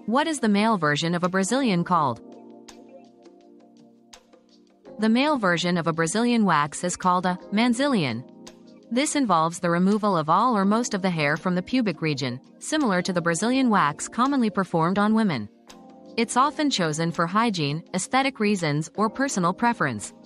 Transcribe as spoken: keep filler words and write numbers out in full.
What is the male version of a Brazilian called? The male version of a Brazilian wax is called a Manzilian. This involves the removal of all or most of the hair from the pubic region, similar to the Brazilian wax commonly performed on women. It's often chosen for hygiene, aesthetic reasons, or personal preference.